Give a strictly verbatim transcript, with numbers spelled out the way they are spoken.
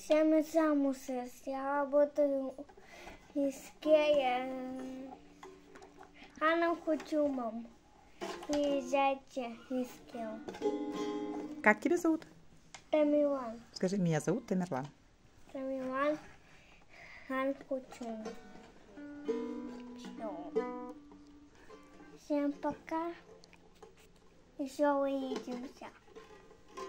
Всем замуж. Я работаю в Искере. Ханом хочу, мам. Приезжайте в Искеру. Как тебя зовут? Тамерлан. Скажи, меня зовут Тамерлан. Тамерлан. Хан хочу. Всем пока. Еще увидимся.